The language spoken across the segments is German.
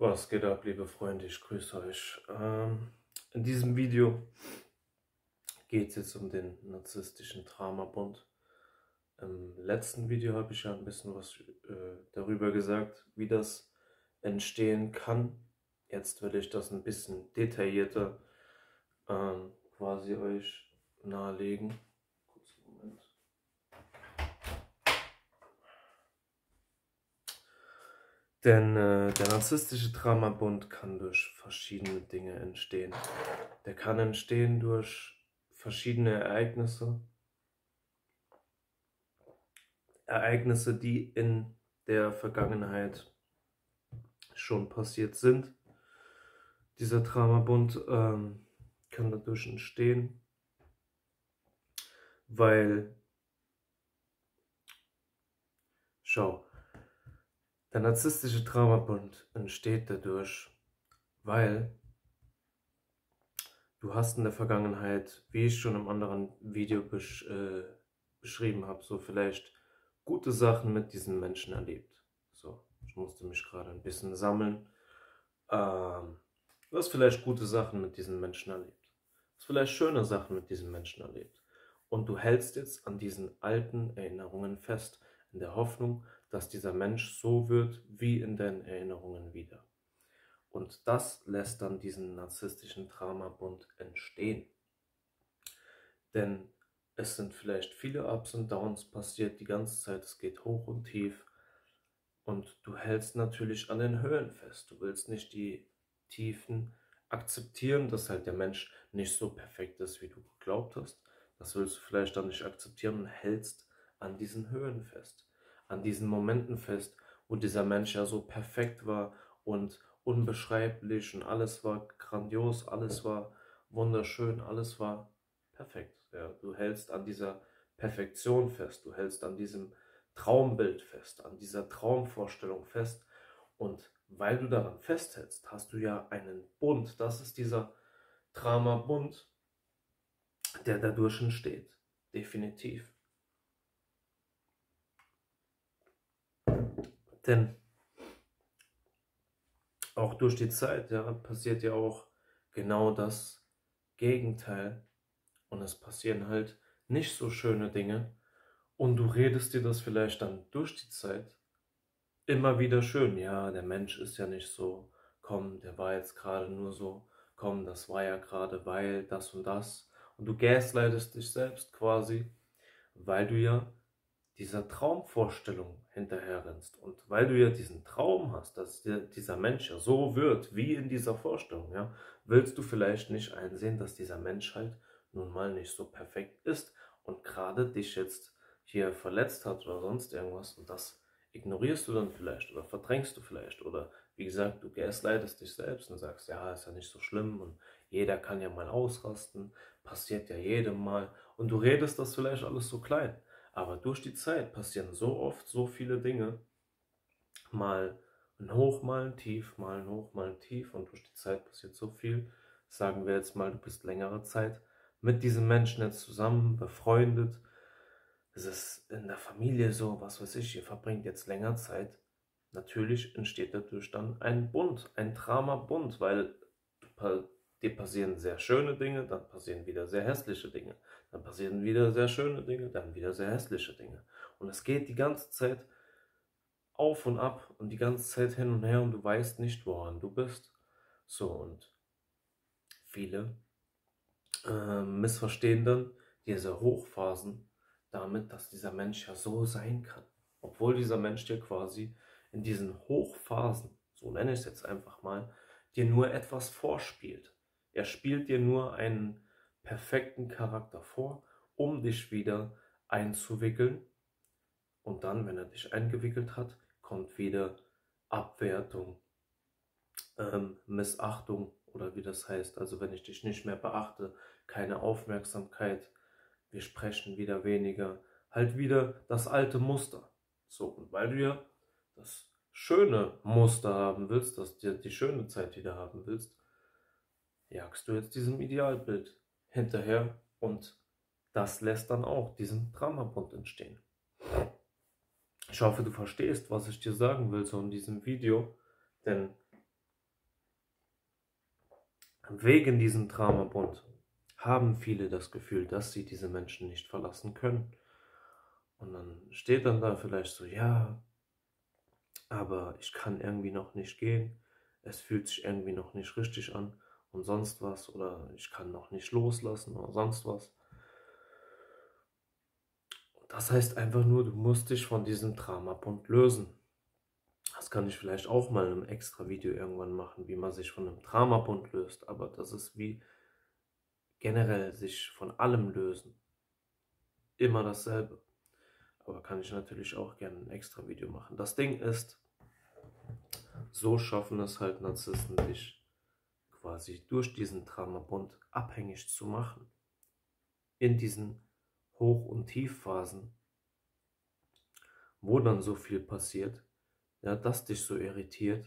Was geht ab, liebe Freunde? Ich grüße euch. In diesem Video geht es jetzt um den narzisstischen Traumabund. Im letzten Video habe ich ja ein bisschen was darüber gesagt, wie das entstehen kann. Jetzt will ich das ein bisschen detaillierter quasi euch nahelegen. Kurzen Moment. Denn der narzisstische Traumabund kann durch verschiedene Dinge entstehen. Der kann entstehen durch verschiedene Ereignisse, die in der Vergangenheit schon passiert sind. Dieser Traumabund kann dadurch entstehen, weil, der narzisstische Traumabund entsteht dadurch, weil du hast in der Vergangenheit, wie ich schon im anderen Video beschrieben habe, so vielleicht gute Sachen mit diesen Menschen erlebt. So, ich musste mich gerade ein bisschen sammeln. Du hast vielleicht gute Sachen mit diesen Menschen erlebt. Du hast vielleicht schöne Sachen mit diesen Menschen erlebt. Und du hältst jetzt an diesen alten Erinnerungen fest, in der Hoffnung, dass dieser Mensch so wird wie in deinen Erinnerungen wieder. Und das lässt dann diesen narzisstischen Traumabund entstehen. Denn es sind vielleicht viele Ups und Downs passiert die ganze Zeit, es geht hoch und tief. Und du hältst natürlich an den Höhen fest. Du willst nicht die Tiefen akzeptieren, dass halt der Mensch nicht so perfekt ist, wie du geglaubt hast. Das willst du vielleicht dann nicht akzeptieren und hältst an diesen Höhen fest. An diesen Momenten fest, wo dieser Mensch ja so perfekt war und unbeschreiblich und alles war grandios, alles war wunderschön, alles war perfekt. Ja, du hältst an dieser Perfektion fest, du hältst an diesem Traumbild fest, an dieser Traumvorstellung fest. Und weil du daran festhältst, hast du ja einen Bund. Das ist dieser Traumabund, der dadurch entsteht. Definitiv. Denn auch durch die Zeit passiert ja auch genau das Gegenteil. Und es passieren halt nicht so schöne Dinge. Und du redest dir das vielleicht dann durch die Zeit immer wieder schön. Ja, der Mensch ist ja nicht so. Komm, der war jetzt gerade nur so. Komm, das war ja gerade, weil das und das. Und du gaslightest dich selbst quasi, weil du ja dieser Traumvorstellung hinterherrennst. Und weil du ja diesen Traum hast, dass dieser Mensch ja so wird, wie in dieser Vorstellung, ja, willst du vielleicht nicht einsehen, dass dieser Mensch halt nun mal nicht so perfekt ist und gerade dich jetzt hier verletzt hat oder sonst irgendwas. Und das ignorierst du dann vielleicht oder verdrängst du vielleicht. Oder wie gesagt, du gaslightest dich selbst und sagst, ja, ist ja nicht so schlimm und jeder kann ja mal ausrasten, passiert ja jedem mal. Und du redest das vielleicht alles so klein. Aber durch die Zeit passieren so oft so viele Dinge. Mal ein Hoch, mal ein Tief, mal ein Hoch, mal ein Tief. Und durch die Zeit passiert so viel. Sagen wir jetzt mal, du bist längere Zeit mit diesem Menschen jetzt zusammen, befreundet. Es ist in der Familie so, was weiß ich, ihr verbringt jetzt länger Zeit. Natürlich entsteht dadurch dann ein Bund, ein Drama-Bund, weil dir passieren sehr schöne Dinge, dann passieren wieder sehr hässliche Dinge. Dann passieren wieder sehr schöne Dinge, dann wieder sehr hässliche Dinge. Und es geht die ganze Zeit auf und ab und die ganze Zeit hin und her und du weißt nicht, woran du bist. So, und viele missverstehen dann diese Hochphasen damit, dass dieser Mensch ja so sein kann. Obwohl dieser Mensch dir quasi in diesen Hochphasen, so nenne ich es jetzt einfach mal, dir nur etwas vorspielt. Er spielt dir nur einen perfekten Charakter vor, um dich wieder einzuwickeln. Und dann, wenn er dich eingewickelt hat, kommt wieder Abwertung, Missachtung oder wie das heißt. Also wenn ich dich nicht mehr beachte, keine Aufmerksamkeit, wir sprechen wieder weniger, halt wieder das alte Muster. So, und weil du ja das schöne Muster haben willst, dass dir die schöne Zeit wieder haben willst, jagst du jetzt diesem Idealbild hinterher und das lässt dann auch diesen Dramabund entstehen. Ich hoffe, du verstehst, was ich dir sagen will so in diesem Video, denn Wegen diesem Dramabund haben viele das Gefühl, dass sie diese Menschen nicht verlassen können. Und dann steht dann da vielleicht so, ja, aber ich kann irgendwie noch nicht gehen, es fühlt sich irgendwie noch nicht richtig an und sonst was, oder ich kann noch nicht loslassen oder sonst was. Das heißt einfach nur, du musst dich von diesem Dramabund lösen. Das kann ich vielleicht auch mal in einem extra Video irgendwann machen, wie man sich von einem Dramabund löst, aber das ist wie generell sich von allem lösen. Immer dasselbe. Aber kann ich natürlich auch gerne ein extra Video machen. Das Ding ist, so schaffen es halt Narzissten, dich quasi durch diesen Dramabund abhängig zu machen. In diesen Hoch- und Tiefphasen, wo dann so viel passiert, ja, das dich so irritiert,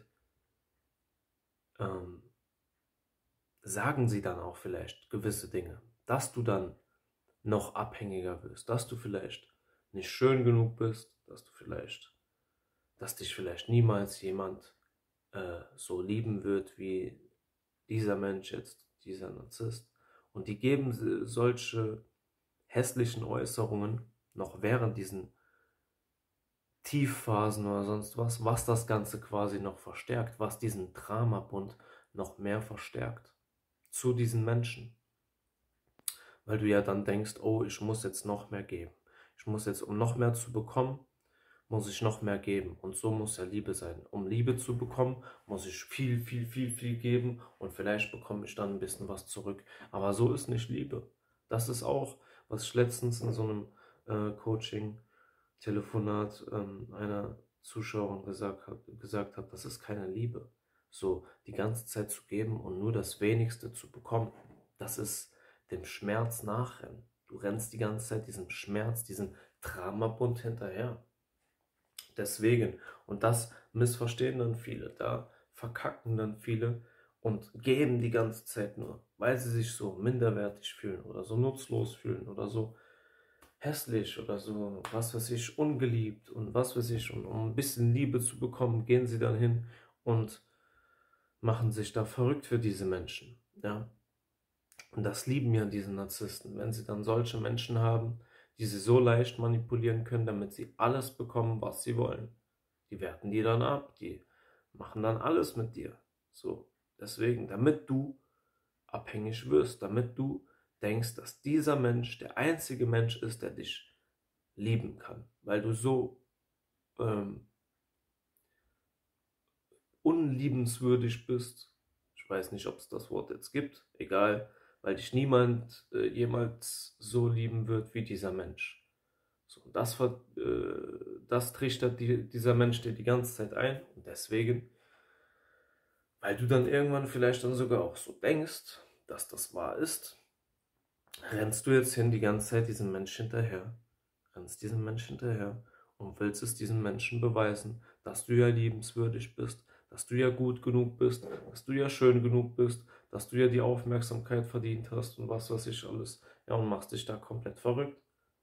sagen sie dann auch vielleicht gewisse Dinge, dass du dann noch abhängiger wirst, dass du vielleicht nicht schön genug bist, dass dich vielleicht niemals jemand so lieben wird wie dieser Mensch jetzt, dieser Narzisst. Und die geben solche hässlichen Äußerungen noch während diesen Tiefphasen oder sonst was das Ganze quasi noch verstärkt, was diesen Dramabund noch mehr verstärkt zu diesen Menschen. Weil du ja dann denkst, oh, ich muss jetzt noch mehr geben. Ich muss jetzt, um noch mehr zu bekommen, muss ich noch mehr geben. Und so muss ja Liebe sein. Um Liebe zu bekommen, muss ich viel, viel, viel, viel geben und vielleicht bekomme ich dann ein bisschen was zurück. Aber so ist nicht Liebe. Das ist auch, was ich letztens in so einem Coaching-Telefonat einer Zuschauerin gesagt hat, das ist keine Liebe. So die ganze Zeit zu geben und nur das Wenigste zu bekommen, das ist dem Schmerz nachrennen. Du rennst die ganze Zeit diesem Schmerz, diesem Dramabund hinterher. Deswegen, und das missverstehen dann viele, da verkacken dann viele und geben die ganze Zeit nur, weil sie sich so minderwertig fühlen oder so nutzlos fühlen oder so hässlich oder so, was weiß ich, ungeliebt und was weiß ich, und um ein bisschen Liebe zu bekommen, gehen sie dann hin und machen sich da verrückt für diese Menschen, ja. Und das lieben ja diese Narzissten, wenn sie dann solche Menschen haben, die sie so leicht manipulieren können, damit sie alles bekommen, was sie wollen. Die werten die dann ab, die machen dann alles mit dir. So, deswegen, damit du abhängig wirst, damit du denkst, dass dieser Mensch der einzige Mensch ist, der dich lieben kann, weil du so unliebenswürdig bist. Ich weiß nicht, ob es das Wort jetzt gibt, egal, weil dich niemand jemals so lieben wird wie dieser Mensch. So, das trichtert dieser Mensch dir die ganze Zeit ein und deswegen, weil du dann irgendwann vielleicht dann sogar auch so denkst, dass das wahr ist, rennst du jetzt hin die ganze Zeit diesem Mensch hinterher, und willst es diesem Menschen beweisen, dass du ja liebenswürdig bist, dass du ja gut genug bist, dass du ja schön genug bist, dass du ja die Aufmerksamkeit verdient hast und was weiß ich alles. Ja, und machst dich da komplett verrückt.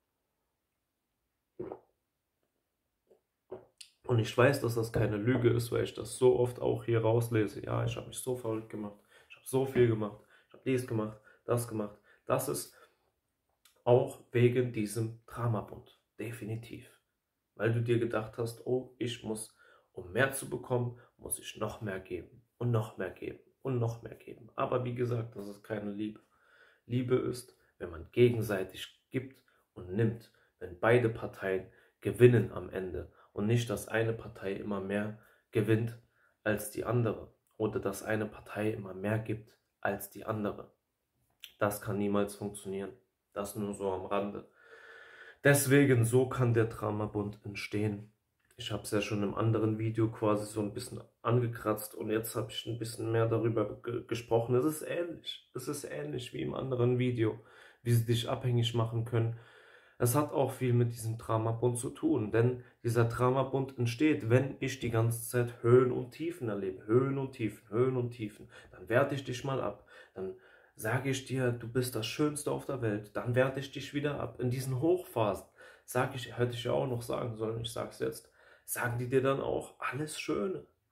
Und ich weiß, dass das keine Lüge ist, weil ich das so oft auch hier rauslese. Ja, ich habe mich so verrückt gemacht, ich habe so viel gemacht, ich habe dies gemacht, das gemacht. Das ist auch wegen diesem Dramabund, definitiv. Weil du dir gedacht hast, oh, ich muss, um mehr zu bekommen, muss ich noch mehr geben und noch mehr geben und noch mehr geben. Aber wie gesagt, das ist keine Liebe. Liebe ist, wenn man gegenseitig gibt und nimmt, wenn beide Parteien gewinnen am Ende und nicht, dass eine Partei immer mehr gewinnt als die andere oder dass eine Partei immer mehr gibt als die andere. Das kann niemals funktionieren. Das nur so am Rande. Deswegen, so kann der Dramabund entstehen. Ich habe es ja schon im anderen Video quasi so ein bisschen angekratzt und jetzt habe ich ein bisschen mehr darüber gesprochen. Es ist ähnlich wie im anderen Video, wie sie dich abhängig machen können. Es hat auch viel mit diesem Dramabund zu tun, denn dieser Dramabund entsteht, wenn ich die ganze Zeit Höhen und Tiefen erlebe. Höhen und Tiefen, Höhen und Tiefen. Dann werte ich dich mal ab. Dann sage ich dir, du bist das Schönste auf der Welt. Dann werte ich dich wieder ab. In diesen Hochphasen hätte ich ja auch noch sagen sollen, ich sage es jetzt, sagen die dir dann auch alles Schöne.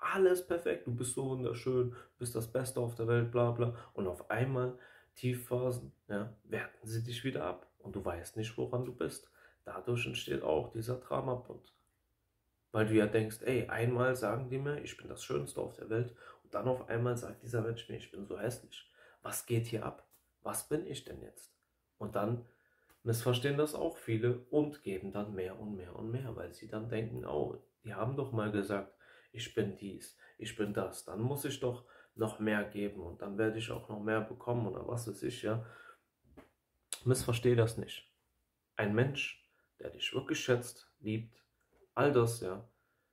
alles perfekt, du bist so wunderschön, du bist das Beste auf der Welt, bla bla. Und auf einmal, Tiefphasen, ja, werten sie dich wieder ab und du weißt nicht, woran du bist. Dadurch entsteht auch dieser Dramabund. Weil du ja denkst, ey, einmal sagen die mir, ich bin das Schönste auf der Welt und dann auf einmal sagt dieser Mensch mir, ich bin so hässlich. Was geht hier ab? Was bin ich denn jetzt? Und dann missverstehen das auch viele und geben dann mehr und mehr und mehr, weil sie dann denken, oh, die haben doch mal gesagt, ich bin dies, ich bin das, dann muss ich doch noch mehr geben und dann werde ich auch noch mehr bekommen oder was weiß ich, ja. Missversteh das nicht. Ein Mensch, der dich wirklich schätzt, liebt, all das, ja,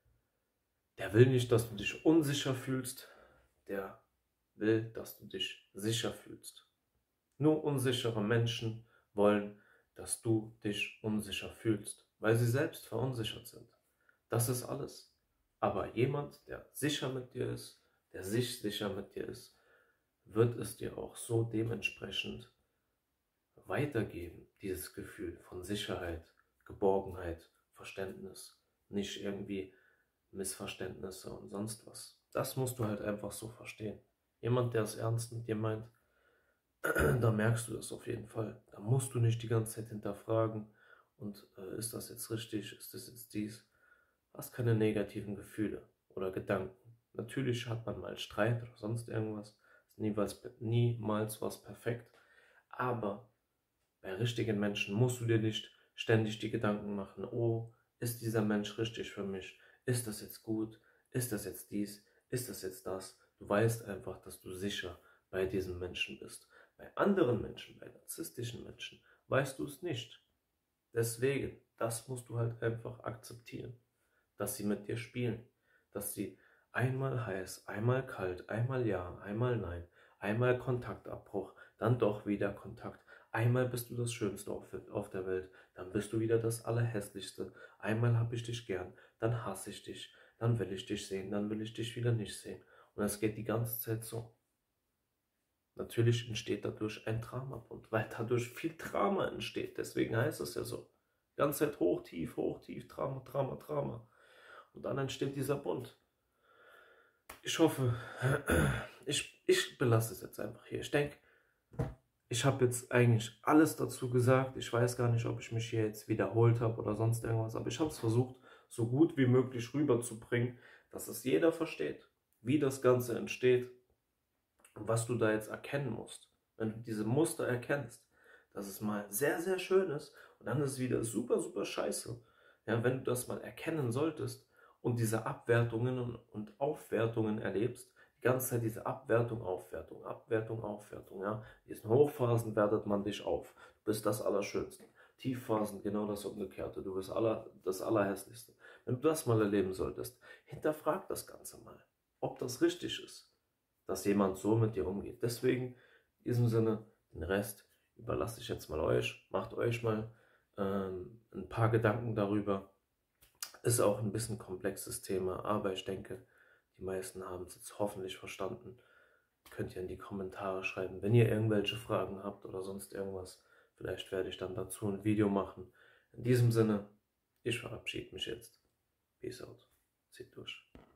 der will nicht, dass du dich unsicher fühlst, der will, dass du dich sicher fühlst. Nur unsichere Menschen wollen, dass du dich unsicher fühlst, weil sie selbst verunsichert sind. Das ist alles. Aber jemand, der sicher mit dir ist, der sich sicher mit dir ist, wird es dir auch so dementsprechend weitergeben, dieses Gefühl von Sicherheit, Geborgenheit, Verständnis, nicht irgendwie Missverständnisse und sonst was. Das musst du halt einfach so verstehen. Jemand, der es ernst mit dir meint, da merkst du das auf jeden Fall. Da musst du nicht die ganze Zeit hinterfragen und ist das jetzt richtig, ist das jetzt dies. Du hast keine negativen Gefühle oder Gedanken. Natürlich hat man mal Streit oder sonst irgendwas. Ist niemals was perfekt. Aber bei richtigen Menschen musst du dir nicht ständig die Gedanken machen, oh, ist dieser Mensch richtig für mich? Ist das jetzt gut? Ist das jetzt dies? Ist das jetzt das? Du weißt einfach, dass du sicher bei diesem Menschen bist. Bei anderen Menschen, bei narzisstischen Menschen, weißt du es nicht. Deswegen, das musst du halt einfach akzeptieren, dass sie mit dir spielen, dass sie einmal heiß, einmal kalt, einmal ja, einmal nein, einmal Kontaktabbruch, dann doch wieder Kontakt. Einmal bist du das Schönste auf der Welt, dann bist du wieder das Allerhässlichste. Einmal habe ich dich gern, dann hasse ich dich, dann will ich dich sehen, dann will ich dich wieder nicht sehen. Und es geht die ganze Zeit so. Natürlich entsteht dadurch ein Dramabund, weil dadurch viel Drama entsteht. Deswegen heißt es ja so. Die ganze Zeit hoch, tief, Drama, Drama, Drama. Und dann entsteht dieser Bund. Ich hoffe, ich belasse es jetzt einfach hier. Ich denke, ich habe jetzt eigentlich alles dazu gesagt. Ich weiß gar nicht, ob ich mich hier jetzt wiederholt habe oder sonst irgendwas. Aber ich habe es versucht, so gut wie möglich rüberzubringen, dass es jeder versteht, wie das Ganze entsteht und was du da jetzt erkennen musst. Wenn du diese Muster erkennst, dass es mal sehr, sehr schön ist und dann ist es wieder super, super scheiße. Ja, wenn du das mal erkennen solltest und diese Abwertungen und Aufwertungen erlebst, die ganze Zeit diese Abwertung, Aufwertung, Abwertung, Aufwertung, ja. In diesen Hochphasen wertet man dich auf. Du bist das Allerschönste. Tiefphasen genau das Umgekehrte. Du bist das Allerhässlichste. Wenn du das mal erleben solltest, hinterfrag das Ganze mal, ob das richtig ist, dass jemand so mit dir umgeht. Deswegen, in diesem Sinne, den Rest überlasse ich jetzt mal euch. Macht euch mal ein paar Gedanken darüber. Ist auch ein bisschen komplexes Thema, aber ich denke, die meisten haben es jetzt hoffentlich verstanden. Könnt ihr in die Kommentare schreiben, wenn ihr irgendwelche Fragen habt oder sonst irgendwas. Vielleicht werde ich dann dazu ein Video machen. In diesem Sinne, ich verabschiede mich jetzt. Peace out. Zieht durch.